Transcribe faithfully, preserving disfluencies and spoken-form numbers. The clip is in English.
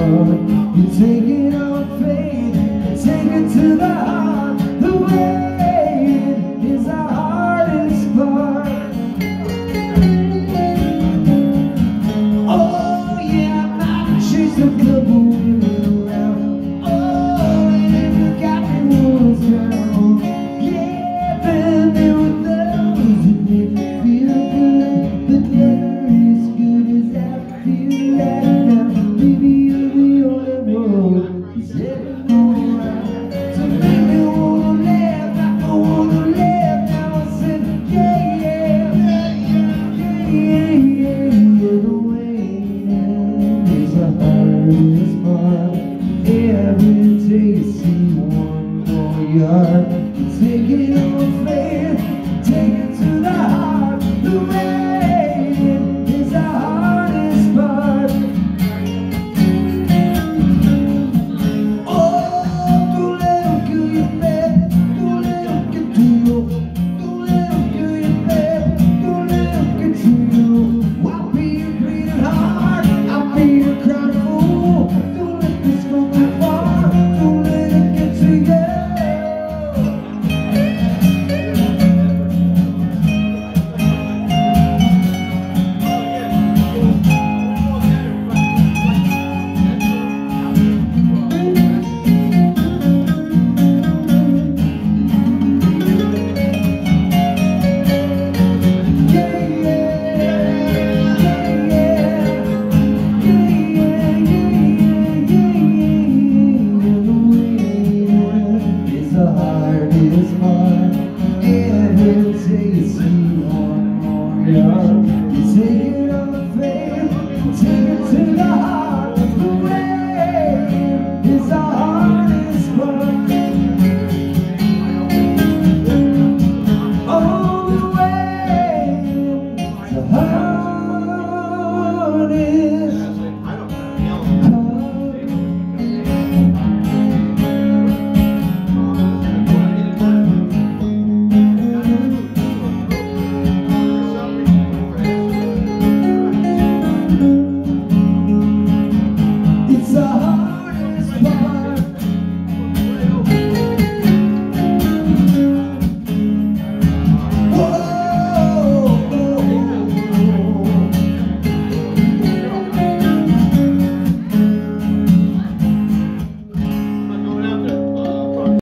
heart. You take it on faith, take it to the heart. The waiting is our hardest part. Oh yeah, I might chase a couple women around. Oh, and you got me once down. Yeah, been there with those who make me feel good, but never as good as I feel right now. Baby, you're the only one who's ever gone right. So make me wanna laugh, I wanna laugh. Now I said, yeah, yeah, yeah, yeah, yeah, yeah. The waiting is the hardest part. Every day you see one more yard. You take it on faith.